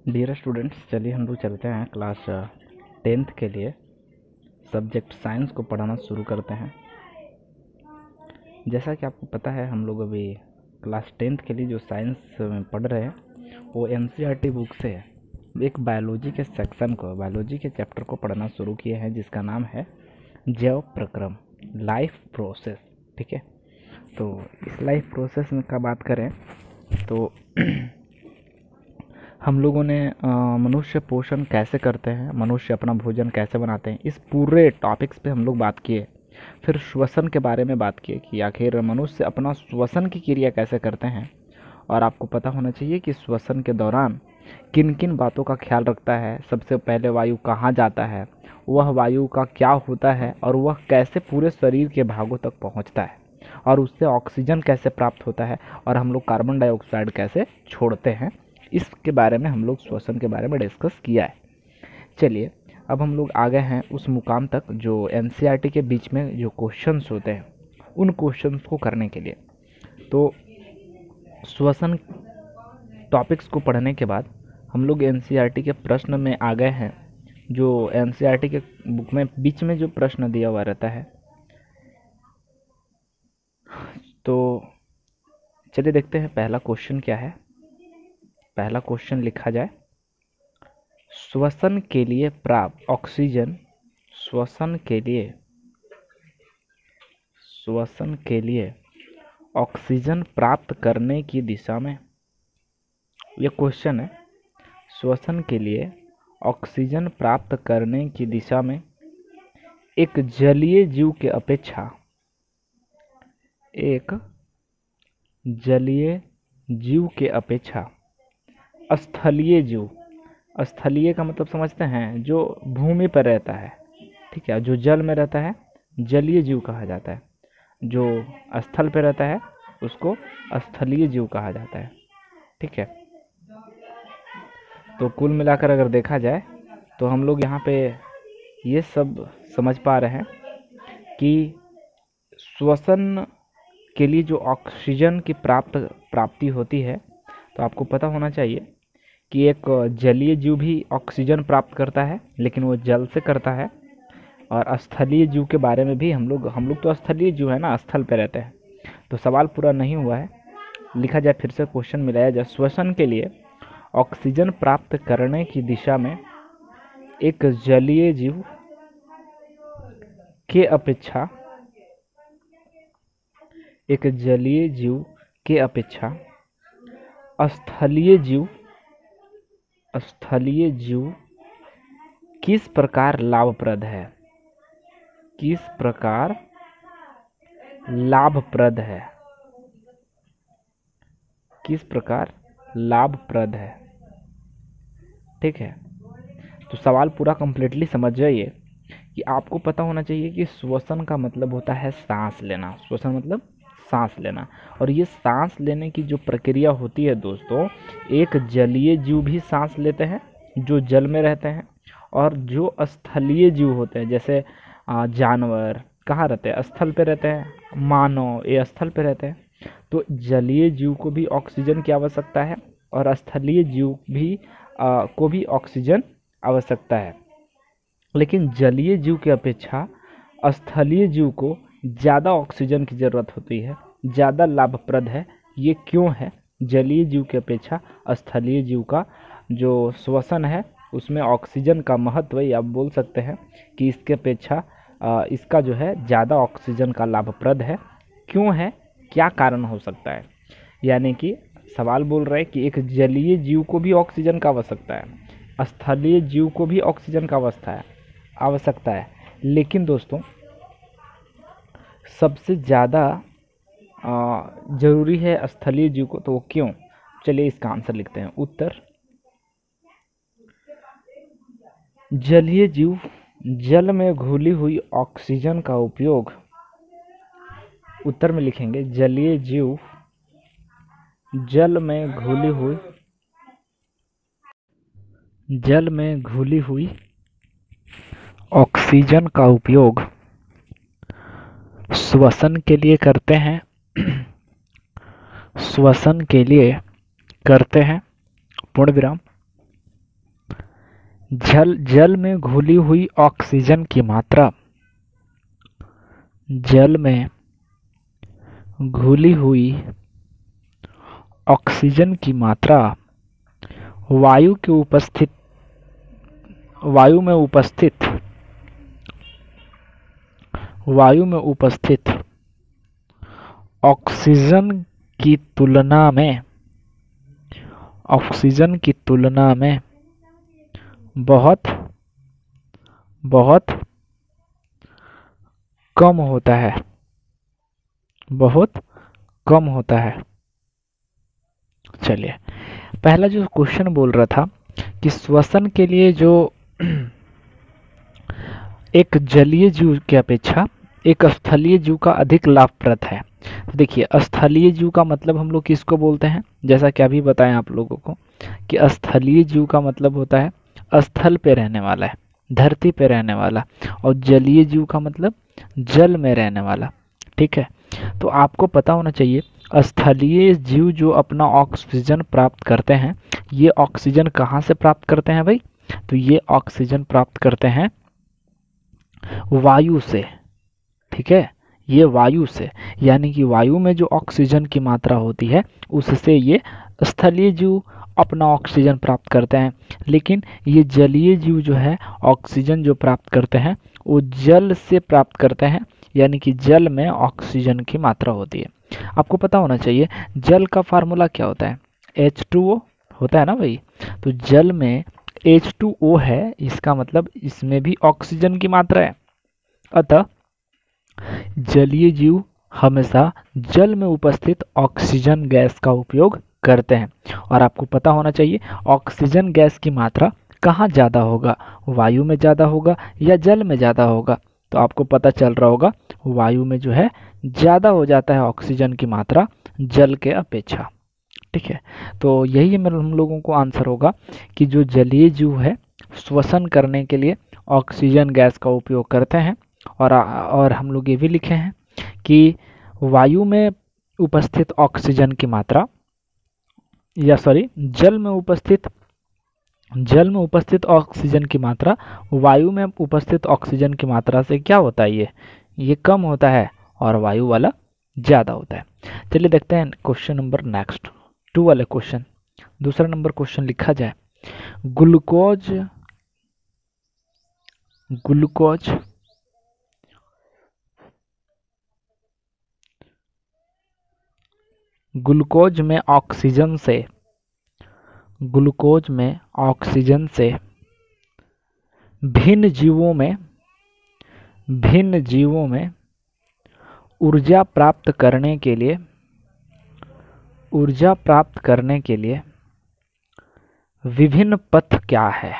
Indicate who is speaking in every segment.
Speaker 1: Dear students, चलिए हम लोग चलते हैं क्लास 10th के लिए सब्जेक्ट साइंस को पढ़ाना शुरू करते हैं। जैसा कि आपको पता है, हम लोग अभी क्लास 10th के लिए जो साइंस में पढ़ रहे हैं वो एनसीईआरटी बुक से है। एक बायोलॉजी के सेक्शन को, बायोलॉजी के चैप्टर को पढ़ना शुरू किए हैं जिसका नाम है जैव प्रक्रम, लाइफ प्रोसेस। ठीक है, तो इस लाइफ प्रोसेस में का बात करें तो हम लोगों ने मनुष्य पोषण कैसे करते हैं, मनुष्य अपना भोजन कैसे बनाते हैं, इस पूरे टॉपिक्स पे हम लोग बात किए। फिर श्वसन के बारे में बात किए कि आखिर मनुष्य अपना श्वसन की क्रिया कैसे करते हैं, और आपको पता होना चाहिए कि श्वसन के दौरान किन किन बातों का ख्याल रखता है। सबसे पहले वायु कहाँ जाता है, वह वायु का क्या होता है, और वह कैसे पूरे शरीर के भागों तक पहुँचता है, और उससे ऑक्सीजन कैसे प्राप्त होता है, और हम लोग कार्बन डाइऑक्साइड कैसे छोड़ते हैं। इसके बारे में हम लोग श्वसन के बारे में डिस्कस किया है। चलिए अब हम लोग आ गए हैं उस मुकाम तक जो एनसीईआरटी के बीच में जो क्वेश्चंस होते हैं उन क्वेश्चंस को करने के लिए। तो श्वसन टॉपिक्स को पढ़ने के बाद हम लोग एनसीईआरटी के प्रश्न में आ गए हैं। जो एनसीईआरटी के बुक में बीच में जो प्रश्न दिया हुआ रहता है, तो चलिए देखते हैं पहला क्वेश्चन क्या है। पहला क्वेश्चन लिखा जाए, श्वसन के लिए प्राप्त ऑक्सीजन, श्वसन के लिए ऑक्सीजन प्राप्त करने की दिशा में, यह क्वेश्चन है। श्वसन के लिए ऑक्सीजन प्राप्त करने की दिशा में एक जलीय जीव के अपेक्षा, एक जलीय जीव के अपेक्षा स्थलीय जीव, स्थलीय का मतलब समझते हैं, जो भूमि पर रहता है। ठीक है, जो जल में रहता है जलीय जीव कहा जाता है, जो स्थल पर रहता है उसको स्थलीय जीव कहा जाता है। ठीक है, तो कुल मिलाकर अगर देखा जाए तो हम लोग यहाँ पे ये सब समझ पा रहे हैं कि श्वसन के लिए जो ऑक्सीजन की प्राप्ति होती है, तो आपको पता होना चाहिए कि एक जलीय जीव भी ऑक्सीजन प्राप्त करता है, लेकिन वो जल से करता है। और स्थलीय जीव के बारे में भी हम लोग तो स्थलीय जीव है ना, स्थल पे रहते हैं। तो सवाल पूरा नहीं हुआ है, लिखा जाए फिर से, क्वेश्चन मिलाया जाए। श्वसन के लिए ऑक्सीजन प्राप्त करने की दिशा में एक जलीय जीव के अपेक्षा, एक जलीय जीव के अपेक्षा स्थलीय जीव किस प्रकार लाभप्रद है, किस प्रकार लाभप्रद है, किस प्रकार लाभप्रद है। ठीक है, तो सवाल पूरा कंप्लीटली समझ जाइए कि आपको पता होना चाहिए कि श्वसन का मतलब होता है सांस लेना। श्वसन मतलब सांस लेना, और ये सांस लेने की जो प्रक्रिया होती है दोस्तों, एक जलीय जीव भी सांस लेते हैं जो जल में रहते हैं, और जो स्थलीय जीव होते हैं जैसे जानवर कहाँ रहते हैं, स्थल पे रहते हैं, मानव ये स्थल पे रहते हैं। तो जलीय जीव को भी ऑक्सीजन की आवश्यकता है, और स्थलीय जीव भी को भी ऑक्सीजन आवश्यकता है। लेकिन जलीय जीव की अपेक्षा स्थलीय जीव को ज़्यादा ऑक्सीजन की ज़रूरत होती है, ज़्यादा लाभप्रद है। ये क्यों है? जलीय जीव की अपेक्षा स्थलीय जीव का जो श्वसन है उसमें ऑक्सीजन का महत्व, या आप बोल सकते हैं कि इसके अपेक्षा इसका जो है ज़्यादा ऑक्सीजन का लाभप्रद है। क्यों है, क्या कारण हो सकता है? यानी कि सवाल बोल रहे हैं कि एक जलीय जीव को भी ऑक्सीजन का आवश्यकता है, स्थलीय जीव को भी ऑक्सीजन का आवश्यकता है, लेकिन दोस्तों सबसे ज़्यादा ज़रूरी है स्थलीय जीव को। तो वो क्यों? चलिए इसका आंसर लिखते हैं। उत्तर, जलीय जीव जल में घुली हुई ऑक्सीजन का उपयोग, उत्तर में लिखेंगे जलीय जीव जल में घुली हुई ऑक्सीजन का उपयोग श्वसन के लिए करते हैं, श्वसन के लिए करते हैं, पूर्ण विराम। जल में घुली हुई ऑक्सीजन की मात्रा, जल में घुली हुई ऑक्सीजन की मात्रा वायु के उपस्थित वायु में उपस्थित ऑक्सीजन की तुलना में बहुत कम होता है, चलिए, पहला जो क्वेश्चन बोल रहा था कि श्वसन के लिए जो एक जलीय जीव की अपेक्षा एक स्थलीय जीव का अधिक लाभप्रद है। देखिए, स्थलीय जीव का मतलब हम लोग किसको बोलते हैं, जैसा कि अभी बताएं आप लोगों को कि स्थलीय जीव का मतलब होता है स्थल पे रहने वाला है, धरती पे रहने वाला, और जलीय जीव का मतलब जल में रहने वाला। ठीक है, तो आपको पता होना चाहिए स्थलीय जीव जो अपना ऑक्सीजन प्राप्त करते हैं, ये ऑक्सीजन कहाँ से प्राप्त करते हैं भाई, तो ये ऑक्सीजन प्राप्त करते हैं वायु से। ठीक है, ये वायु से, यानी कि वायु में जो ऑक्सीजन की मात्रा होती है उससे ये स्थलीय जीव अपना ऑक्सीजन प्राप्त करते हैं। लेकिन ये जलीय जीव जो है ऑक्सीजन जो प्राप्त करते हैं वो जल से प्राप्त करते हैं, यानी कि जल में ऑक्सीजन की मात्रा होती है। आपको पता होना चाहिए जल का फार्मूला क्या होता है, H2O होता है ना भाई। तो जल में H2O है, इसका मतलब इसमें भी ऑक्सीजन की मात्रा है। अतः जलीय जीव हमेशा जल में उपस्थित ऑक्सीजन गैस का उपयोग करते हैं। और आपको पता होना चाहिए ऑक्सीजन गैस की मात्रा कहाँ ज़्यादा होगा, वायु में ज़्यादा होगा या जल में ज़्यादा होगा। तो आपको पता चल रहा होगा वायु में जो है ज़्यादा हो जाता है ऑक्सीजन की मात्रा जल के अपेक्षा। ठीक है, तो यही हम लोगों को आंसर होगा कि जो जलीय जीव है श्वसन करने के लिए ऑक्सीजन गैस का उपयोग करते हैं। और हम लोग ये भी लिखे हैं कि वायु में उपस्थित ऑक्सीजन की मात्रा जल में उपस्थित ऑक्सीजन की मात्रा वायु में उपस्थित ऑक्सीजन की मात्रा से क्या होता है, ये कम होता है और वायु वाला ज़्यादा होता है। चलिए देखते हैं क्वेश्चन नंबर नेक्स्ट 2 वाले क्वेश्चन। दूसरा नंबर क्वेश्चन लिखा जाए, ग्लूकोज में ऑक्सीजन से भिन्न जीवों में ऊर्जा प्राप्त करने के लिए विभिन्न पथ क्या है,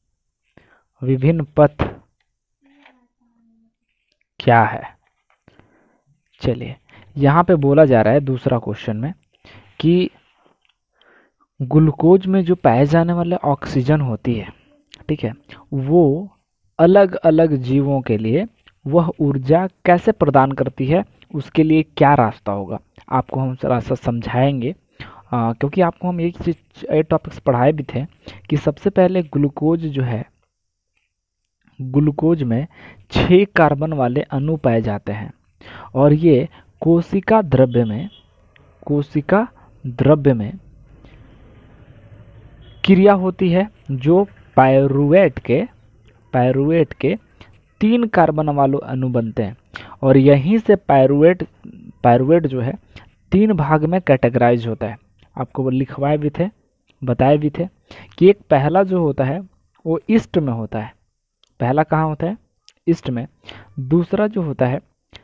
Speaker 1: चलिए, यहाँ पे बोला जा रहा है दूसरा क्वेश्चन में कि ग्लूकोज में जो पाए जाने वाले ऑक्सीजन होती है, ठीक है, वो अलग अलग जीवों के लिए वह ऊर्जा कैसे प्रदान करती है, उसके लिए क्या रास्ता होगा, आपको हम रास्ता समझाएंगे। क्योंकि आपको हम एक टॉपिक्स पढ़ाए भी थे कि सबसे पहले ग्लूकोज में 6 कार्बन वाले अणु पाए जाते हैं और ये कोशिका द्रव्य में क्रिया होती है जो पायरुवेट के 3 कार्बन वाले अणु बनते हैं। और यहीं से पायरुवेट जो है 3 भाग में कैटेगराइज होता है। आपको वो लिखवाए भी थे, बताए भी थे कि एक पहला जो होता है वो ईस्ट में होता है। पहला कहाँ होता है, ईस्ट में। दूसरा जो होता है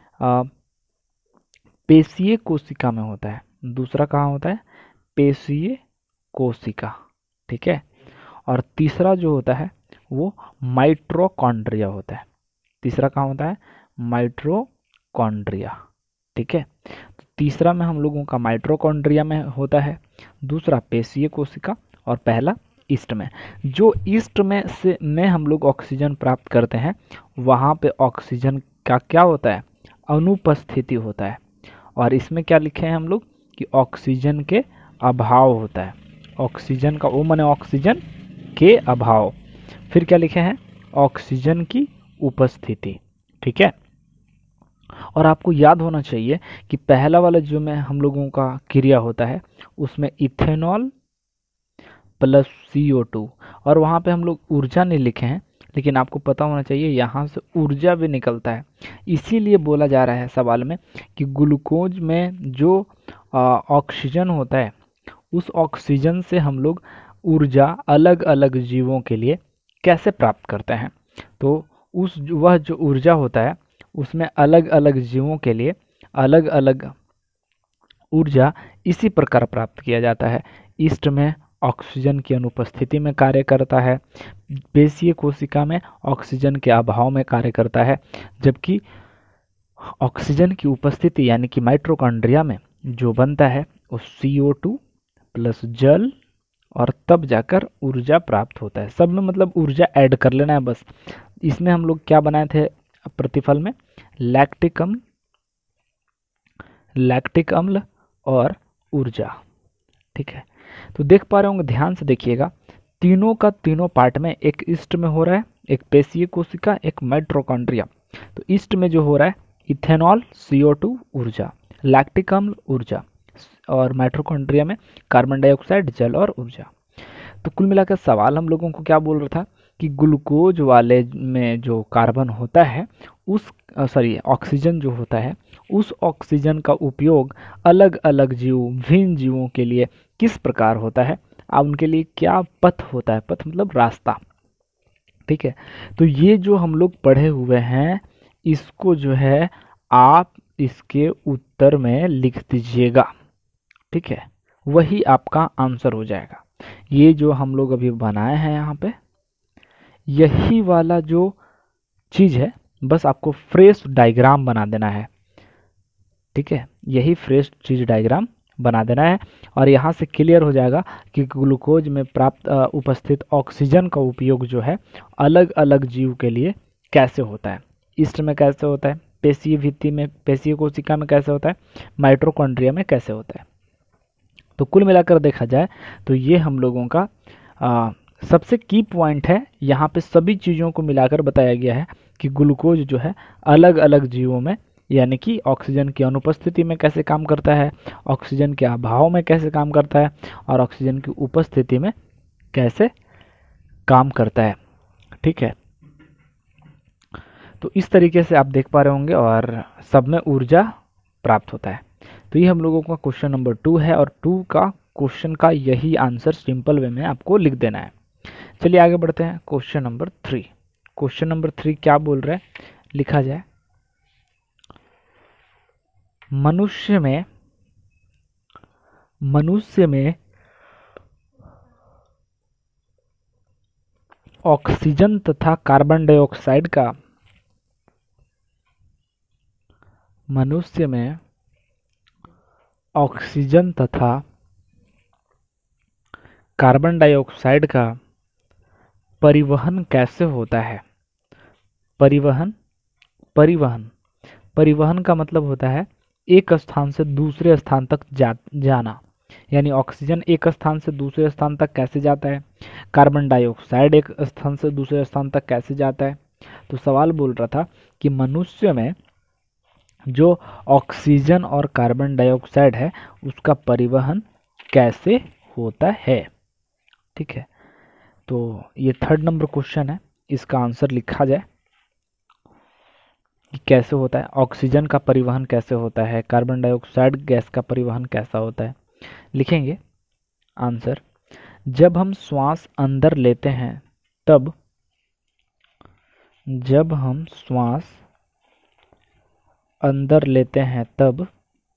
Speaker 1: पेशीय कोशिका में होता है। दूसरा कहाँ होता है, पेशीय कोशिका। ठीक है, और तीसरा जो होता है वो माइटोकॉन्ड्रिया होता है। तीसरा कहाँ होता है, माइटोकॉन्ड्रिया। ठीक है, तो तीसरा में हम लोगों का माइटोकॉन्ड्रिया में होता है, दूसरा पेशीय कोशिका और पहला ईस्ट में। जो ईस्ट में हम लोग ऑक्सीजन प्राप्त करते हैं वहाँ पे ऑक्सीजन का क्या होता है, अनुपस्थिति होता है। और इसमें क्या लिखे हैं हम लोग कि ऑक्सीजन के अभाव होता है। ऑक्सीजन का ओ माने ऑक्सीजन के अभाव। फिर क्या लिखे हैं, ऑक्सीजन की उपस्थिति। ठीक है, और आपको याद होना चाहिए कि पहला वाला जो में हम लोगों का क्रिया होता है उसमें इथेनॉल प्लस CO2, और वहाँ पे हम लोग ऊर्जा नहीं लिखे हैं, लेकिन आपको पता होना चाहिए यहाँ से ऊर्जा भी निकलता है। इसीलिए बोला जा रहा है सवाल में कि ग्लूकोज में जो ऑक्सीजन होता है उस ऑक्सीजन से हम लोग ऊर्जा अलग अलग जीवों के लिए कैसे प्राप्त करते हैं। तो वह जो ऊर्जा होता है उसमें अलग अलग जीवों के लिए अलग अलग ऊर्जा इसी प्रकार प्राप्त किया जाता है। ईस्ट में ऑक्सीजन की अनुपस्थिति में कार्य करता है, पेशीय कोशिका में ऑक्सीजन के अभाव में कार्य करता है, जबकि ऑक्सीजन की उपस्थिति यानी कि माइटोकॉन्ड्रिया में जो बनता है वो CO2 प्लस जल, और तब जाकर ऊर्जा प्राप्त होता है। सब में मतलब ऊर्जा ऐड कर लेना है बस। इसमें हम लोग क्या बनाए थे प्रतिफल में, लैक्टिक अम्ल और ऊर्जा। ठीक है, तो देख पा रहे होंगे, ध्यान से देखिएगा, तीनों का तीनों पार्ट में, एक ईस्ट में हो रहा है, एक पेशीय कोशिका, एक माइटोकॉन्ड्रिया। तो ईस्ट में जो हो रहा है इथेनॉल CO2 ऊर्जा, लैक्टिक अम्ल ऊर्जा, और माइटोकॉन्ड्रिया में कार्बन डाइऑक्साइड जल और ऊर्जा। तो कुल मिलाकर सवाल हम लोगों को क्या बोल रहा था कि ग्लूकोज वाले में जो कार्बन होता है उस ऑक्सीजन जो होता है उस ऑक्सीजन का उपयोग अलग अलग जीव, भिन्न जीवों के लिए किस प्रकार होता है, अब उनके लिए क्या पथ होता है, पथ मतलब रास्ता। ठीक है, तो ये जो हम लोग पढ़े हुए हैं इसको जो है आप इसके उत्तर में लिख दीजिएगा। ठीक है, वही आपका आंसर हो जाएगा। ये जो हम लोग अभी बनाए हैं यहाँ पे, यही वाला जो चीज है बस आपको फ्रेश डायग्राम बना देना है। ठीक है, यही फ्रेश चीज डायग्राम बना देना है, और यहाँ से क्लियर हो जाएगा कि ग्लूकोज में प्राप्त उपस्थित ऑक्सीजन का उपयोग जो है अलग अलग जीव के लिए कैसे होता है। ईस्ट में कैसे होता है, पेशीय भित्ति में, पेशीय कोशिका में कैसे होता है, माइटोकॉन्ड्रिया में कैसे होता है। तो कुल मिलाकर देखा जाए तो ये हम लोगों का सबसे की पॉइंट है। यहाँ पे सभी चीज़ों को मिलाकर बताया गया है कि ग्लूकोज जो है अलग अलग जीवों में, यानी कि ऑक्सीजन की अनुपस्थिति में कैसे काम करता है, ऑक्सीजन के अभाव में कैसे काम करता है, और ऑक्सीजन की उपस्थिति में कैसे काम करता है। ठीक है, तो इस तरीके से आप देख पा रहे होंगे, और सब में ऊर्जा प्राप्त होता है। तो ये हम लोगों का क्वेश्चन नंबर 2 है, और 2 का क्वेश्चन का यही आंसर सिंपल वे में आपको लिख देना है। चलिए आगे बढ़ते हैं क्वेश्चन नंबर 3। क्वेश्चन नंबर 3 क्या बोल रहे हैं, लिखा जाए, मनुष्य में ऑक्सीजन तथा कार्बन डाइऑक्साइड का, मनुष्य में ऑक्सीजन तथा कार्बन डाइऑक्साइड का परिवहन कैसे होता है। परिवहन का मतलब होता है एक स्थान से दूसरे स्थान तक जाना, यानी ऑक्सीजन एक स्थान से दूसरे स्थान तक कैसे जाता है, कार्बन डाइऑक्साइड एक स्थान से दूसरे स्थान तक कैसे जाता है। तो सवाल बोल रहा था कि मनुष्य में जो ऑक्सीजन और कार्बन डाइऑक्साइड है उसका परिवहन कैसे होता है। ठीक है, तो ये 3rd नंबर क्वेश्चन है, इसका आंसर लिखा जाए कि कैसे होता है, ऑक्सीजन का परिवहन कैसे होता है, कार्बन डाइऑक्साइड गैस का परिवहन कैसा होता है। लिखेंगे आंसर, जब हम श्वास अंदर लेते हैं तब, जब हम श्वास अंदर लेते हैं तब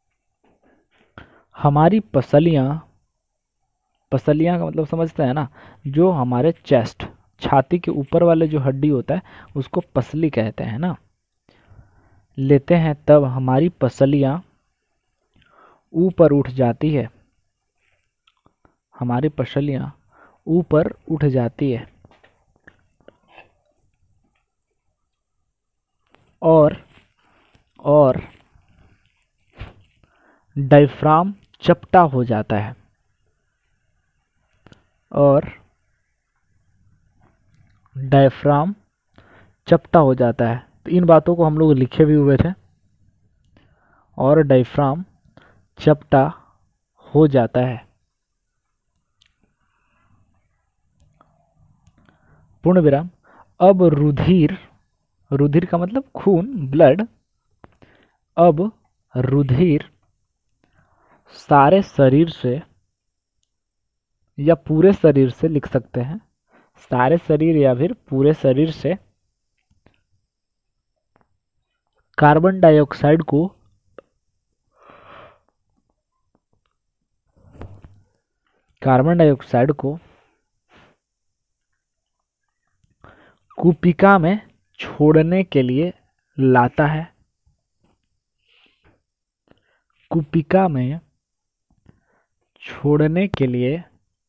Speaker 1: हमारी पसलियां का मतलब समझते हैं ना, जो हमारे चेस्ट, छाती के ऊपर वाले जो हड्डी होता है उसको पसली कहते हैं ना, लेते हैं तब हमारी पसलियां ऊपर उठ जाती है, हमारी पसलियां ऊपर उठ जाती है, और डायफ्राम चपटा हो जाता है, और डायफ्राम चपटा हो जाता है। तो इन बातों को हम लोग लिखे भी हुए थे, और डायफ्राम चपटा हो जाता है। पूर्ण विराम। अब रुधिर, रुधिर का मतलब खून, ब्लड। अब रुधिर सारे शरीर से या पूरे शरीर से, लिख सकते हैं सारे शरीर या फिर पूरे शरीर से, कार्बन डाइऑक्साइड को कुपिका में छोड़ने के लिए लाता है। कुपिका में छोड़ने के लिए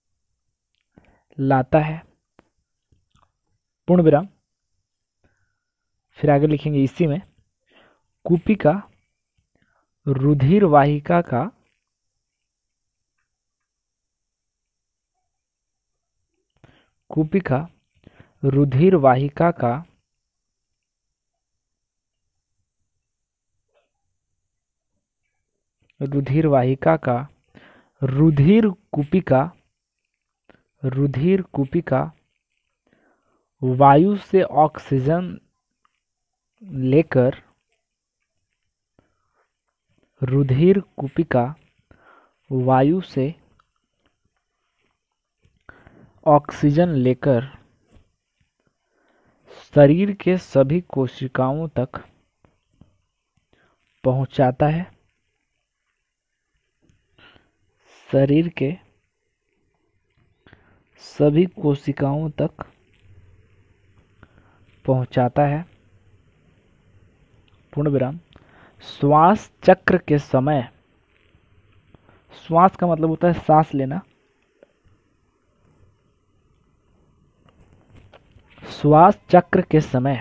Speaker 1: लाता है। पूर्ण विराम। फिर आगे लिखेंगे इसी में, कुपिका रुधिर वाहिका का कुपिका रुधिर वाहिका का रुधिर कुपिका वायु से ऑक्सीजन लेकर, रुधिर कुपिका वायु से ऑक्सीजन लेकर शरीर के सभी कोशिकाओं तक पहुंचाता है। शरीर के सभी कोशिकाओं तक पहुंचाता है। पूर्ण विराम। श्वास चक्र के समय, श्वास का मतलब होता है सांस लेना, श्वास चक्र के समय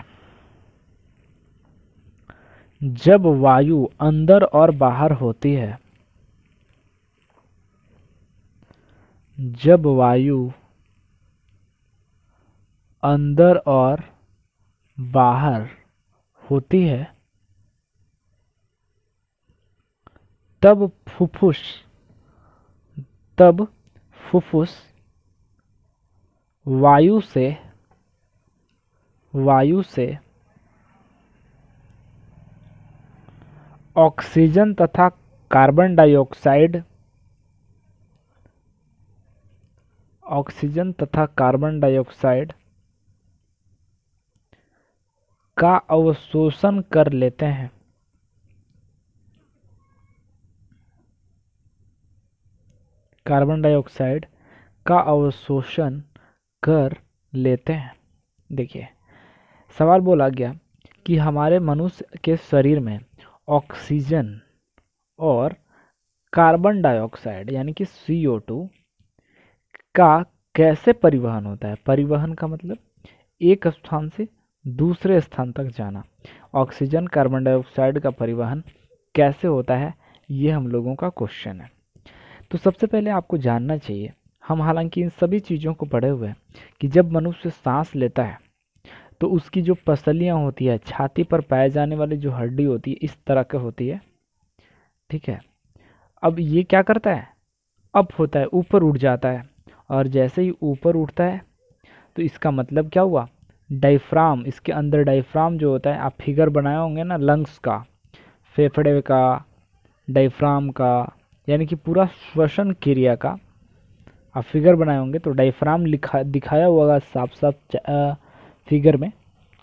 Speaker 1: जब वायु अंदर और बाहर होती है, जब वायु अंदर और बाहर होती है, तब फुफ्फुस वायु से ऑक्सीजन तथा कार्बन डाइऑक्साइड का अवशोषण कर लेते हैं। कार्बन डाइऑक्साइड का अवशोषण कर लेते हैं। देखिए, सवाल बोला गया कि हमारे मनुष्य के शरीर में ऑक्सीजन और कार्बन डाइऑक्साइड यानी कि CO2 का कैसे परिवहन होता है। परिवहन का मतलब एक स्थान से दूसरे स्थान तक जाना। ऑक्सीजन कार्बन डाइऑक्साइड का परिवहन कैसे होता है, ये हम लोगों का क्वेश्चन है। तो सबसे पहले आपको जानना चाहिए, हम हालांकि इन सभी चीज़ों को पढ़े हुए हैं, कि जब मनुष्य सांस लेता है तो उसकी जो पसलियाँ होती है, छाती पर पाए जाने वाली जो हड्डी होती है, इस तरह की होती है। ठीक है। अब ये क्या करता है, अप होता है, ऊपर उठ जाता है, और जैसे ही ऊपर उठता है तो इसका मतलब क्या हुआ, डायफ्राम, इसके अंदर डायफ्राम जो होता है, आप फिगर बनाए होंगे ना, लंग्स का, फेफड़े का, डायफ्राम का, यानी कि पूरा श्वसन क्रिया का आप फिगर बनाए होंगे, तो डायफ्राम दिखाया हुआ साफ साफ फिगर में।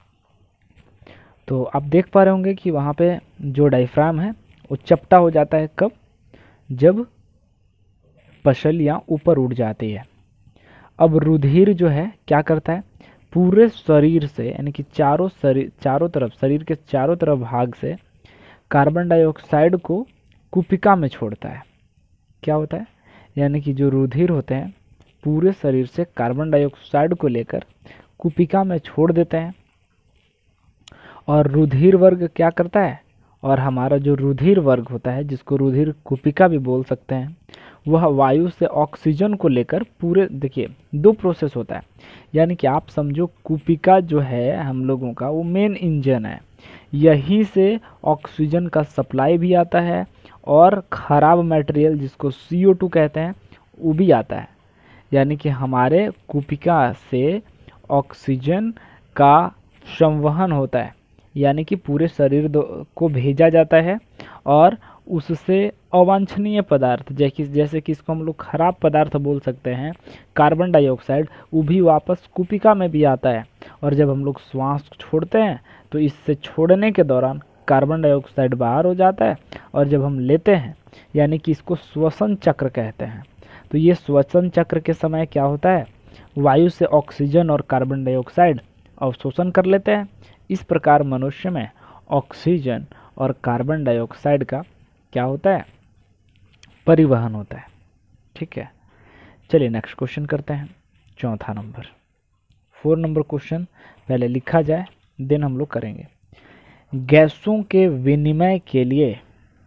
Speaker 1: तो आप देख पा रहे होंगे कि वहाँ पे जो डायफ्राम है वो चपटा हो जाता है। कब, जब पसलियाँ ऊपर उठ जाती है। अब रुधिर जो है क्या करता है, पूरे शरीर से, यानी कि चारों तरफ, शरीर के चारों तरफ भाग से कार्बन डाइऑक्साइड को कुपिका में छोड़ता है। क्या होता है, यानी कि जो रुधिर होते हैं पूरे शरीर से कार्बन डाइऑक्साइड को लेकर कुपिका में छोड़ देते हैं, और रुधिर वर्ग क्या करता है, और हमारा जो रुधिर वर्ग होता है, जिसको रुधिर कुपिका भी बोल सकते हैं, वह वायु से ऑक्सीजन को लेकर पूरे, देखिए दो प्रोसेस होता है, यानी कि आप समझो कुपिका जो है हम लोगों का वो मेन इंजन है, यहीं से ऑक्सीजन का सप्लाई भी आता है और ख़राब मटेरियल जिसको CO2 कहते हैं वो भी आता है। यानी कि हमारे कुपिका से ऑक्सीजन का संवहन होता है, यानी कि पूरे शरीर को भेजा जाता है और उससे अवांछनीय पदार्थ जैसे कि इसको हम लोग खराब पदार्थ बोल सकते हैं, कार्बन डाइऑक्साइड, वो भी वापस कुपिका में भी आता है। और जब हम लोग श्वास छोड़ते हैं तो इससे छोड़ने के दौरान कार्बन डाइऑक्साइड बाहर हो जाता है, और जब हम लेते हैं यानी कि इसको श्वसन चक्र कहते हैं। तो ये श्वसन चक्र के समय क्या होता है, वायु से ऑक्सीजन और कार्बन डाइऑक्साइड अवशोषण कर लेते हैं। इस प्रकार मनुष्य में ऑक्सीजन और कार्बन डाइऑक्साइड का क्या होता है, परिवहन होता है। ठीक है, चलिए नेक्स्ट क्वेश्चन करते हैं, चौथा नंबर। 4 नंबर क्वेश्चन पहले लिखा जाए, देन हम लोग करेंगे। गैसों के विनिमय के लिए,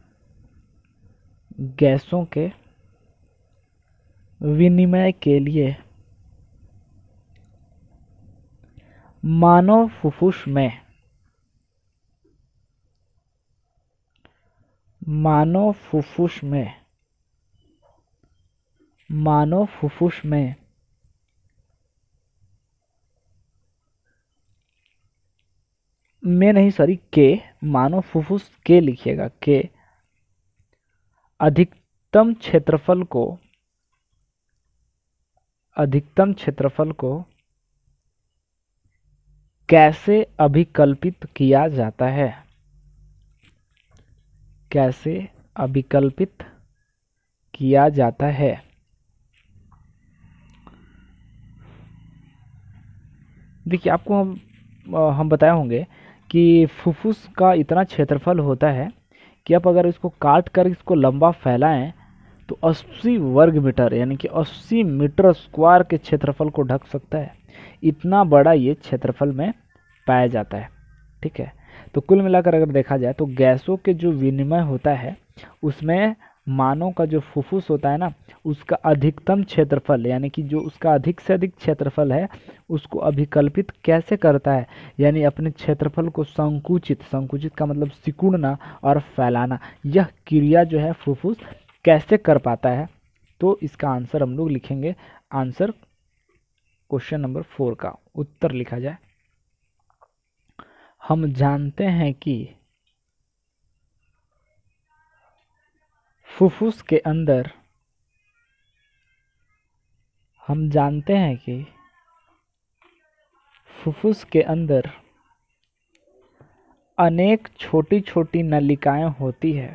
Speaker 1: गैसों के विनिमय के लिए मानव फुफ्फुस में, मानव फुफ्फुस में, मानव फुफ्फुस में नहीं सॉरी के, मानव फुफ्फुस के लिखिएगा, के अधिकतम क्षेत्रफल को, अधिकतम क्षेत्रफल को कैसे अभिकल्पित किया जाता है, कैसे अभिकल्पित किया जाता है। देखिए आपको हम बताए होंगे कि फुफ्फुस का इतना क्षेत्रफल होता है कि आप अगर इसको काट कर इसको लंबा फैलाएं तो 80 वर्ग मीटर यानी कि 80 मीटर स्क्वायर के क्षेत्रफल को ढक सकता है। इतना बड़ा ये क्षेत्रफल में पाया जाता है। ठीक है, तो कुल मिलाकर अगर देखा जाए तो गैसों के जो विनिमय होता है उसमें मानव का जो फुफ्फुस होता है ना, उसका अधिकतम क्षेत्रफल यानी कि जो उसका अधिक से अधिक क्षेत्रफल है उसको अभिकल्पित कैसे करता है, यानी अपने क्षेत्रफल को संकुचित, संकुचित का मतलब सिकुड़ना और फैलाना, यह क्रिया जो है फुफ्फुस कैसे कर पाता है। तो इसका आंसर हम लोग लिखेंगे, आंसर क्वेश्चन नंबर 4 का उत्तर लिखा जाए। हम जानते हैं कि फुफ्फुस के अंदर, हम जानते हैं कि फुफ्फुस के अंदर अनेक छोटी छोटी नलिकाएं होती है।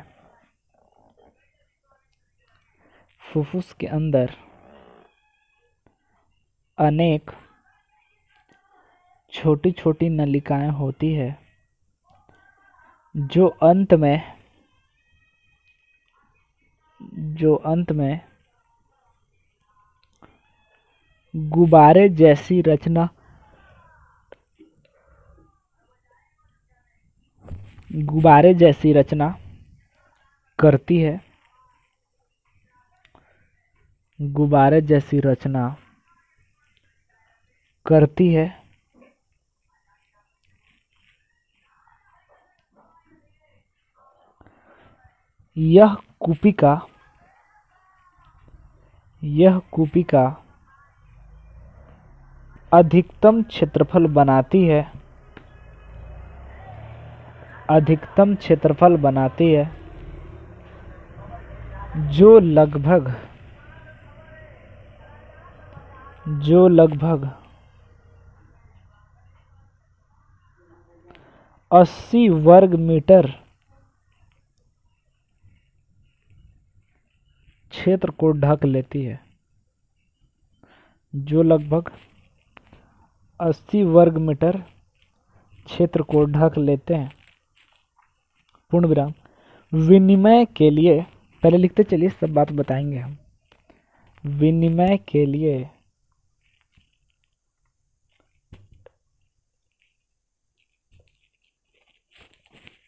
Speaker 1: फुफ्फुस के अंदर अनेक छोटी छोटी नलिकाएं होती है जो अंत में गुब्बारे जैसी रचना, गुब्बारे जैसी रचना करती है, गुब्बारे जैसी रचना करती है। यह कूपिका अधिकतम क्षेत्रफल बनाती है, अधिकतम क्षेत्रफल बनाती है जो लगभग 80 वर्ग मीटर क्षेत्र को ढक लेती है, जो लगभग 80 वर्ग मीटर क्षेत्र को ढक लेते हैं। पूर्ण विराम। विनिमय के लिए, पहले लिखते चलिए सब बात बताएंगे हम। विनिमय के लिए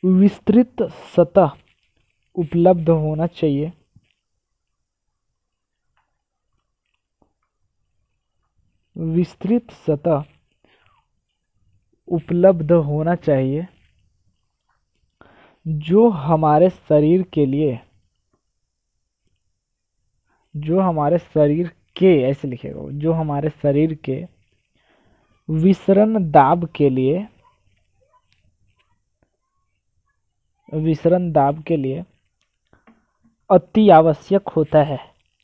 Speaker 1: विस्तृत सतह उपलब्ध होना चाहिए। विस्तृत सतह उपलब्ध होना चाहिए जो हमारे शरीर के लिए, जो हमारे शरीर के, ऐसे लिखेगा, जो हमारे शरीर के विसरण दाब के लिए, विसरण दाब के लिए अति आवश्यक होता है।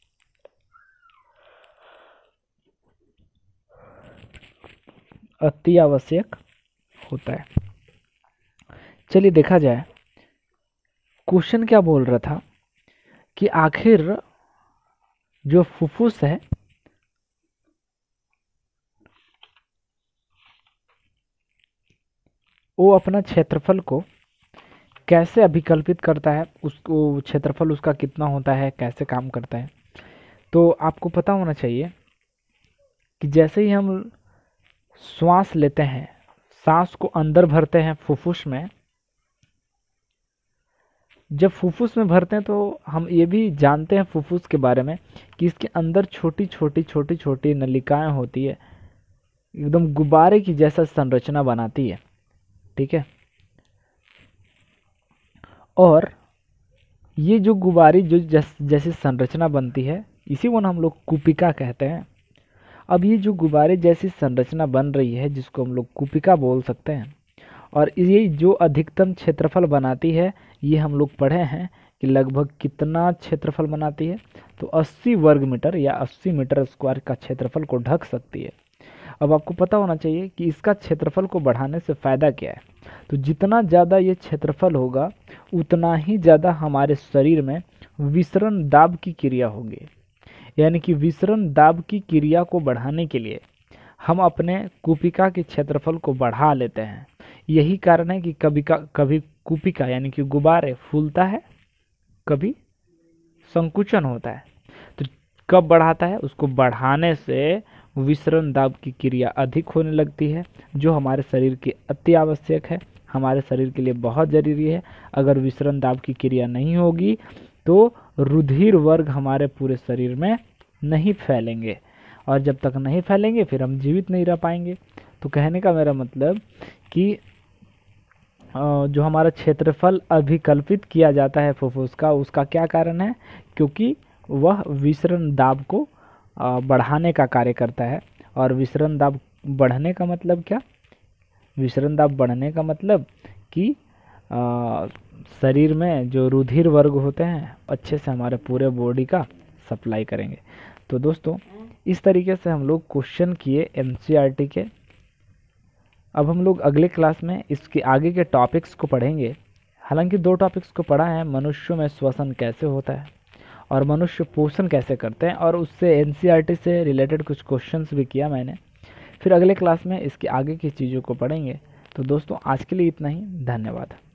Speaker 1: अति आवश्यक होता है। चलिए देखा जाए क्वेश्चन क्या बोल रहा था कि आखिर जो फुफ्फुस है वो अपना क्षेत्रफल को कैसे अभिकल्पित करता है, उसको क्षेत्रफल उसका कितना होता है, कैसे काम करता है। तो आपको पता होना चाहिए कि जैसे ही हम श्वास लेते हैं, सांस को अंदर भरते हैं फुफ्फुस में, जब फुफ्फुस में भरते हैं तो हम ये भी जानते हैं फुफ्फुस के बारे में कि इसके अंदर छोटी छोटी छोटी छोटी नलिकाएं होती है, एकदम गुब्बारे की जैसा संरचना बनाती है, ठीक है। और ये जो गुब्बारी जो जैसी संरचना बनती है, इसी को हम लोग कुपिका कहते हैं। अब ये जो गुब्बारे जैसी संरचना बन रही है, जिसको हम लोग कुपिका बोल सकते हैं, और ये जो अधिकतम क्षेत्रफल बनाती है, ये हम लोग पढ़े हैं कि लगभग कितना क्षेत्रफल बनाती है, तो 80 वर्ग मीटर या 80 मीटर स्क्वायर का क्षेत्रफल को ढक सकती है। अब आपको पता होना चाहिए कि इसका क्षेत्रफल को बढ़ाने से फ़ायदा क्या है। तो जितना ज़्यादा ये क्षेत्रफल होगा उतना ही ज़्यादा हमारे शरीर में विसरण दाब की क्रिया होगी। यानी कि विसरण दाब की क्रिया को बढ़ाने के लिए हम अपने कुपिका के क्षेत्रफल को बढ़ा लेते हैं। यही कारण है कि कभी कुपिका यानी कि गुब्बारे फूलता है, कभी संकुचन होता है। तो कब बढ़ाता है? उसको बढ़ाने से विसरण दाब की क्रिया अधिक होने लगती है, जो हमारे शरीर की अति आवश्यक है, हमारे शरीर के लिए बहुत ज़रूरी है। अगर विसरण दाब की क्रिया नहीं होगी तो रुधिर वर्ग हमारे पूरे शरीर में नहीं फैलेंगे, और जब तक नहीं फैलेंगे फिर हम जीवित नहीं रह पाएंगे। तो कहने का मेरा मतलब कि जो हमारा क्षेत्रफल अभिकल्पित किया जाता है फुफ्फुस का, उसका क्या कारण है? क्योंकि वह विसरण दाब को बढ़ाने का कार्य करता है। और विसरण दाब बढ़ने का मतलब क्या? विसरण दाब बढ़ने का मतलब कि शरीर में जो रुधिर वर्ग होते हैं अच्छे से हमारे पूरे बॉडी का सप्लाई करेंगे। तो दोस्तों इस तरीके से हम लोग क्वेश्चन किए एनसीईआरटी के। अब हम लोग अगले क्लास में इसके आगे के टॉपिक्स को पढ़ेंगे। हालांकि 2 टॉपिक्स को पढ़ा है, मनुष्यों में श्वसन कैसे होता है और मनुष्य पोषण कैसे करते हैं, और उससे एनसीईआरटी से रिलेटेड कुछ क्वेश्चंस भी किया मैंने। फिर अगले क्लास में इसके आगे की चीज़ों को पढ़ेंगे। तो दोस्तों आज के लिए इतना ही, धन्यवाद।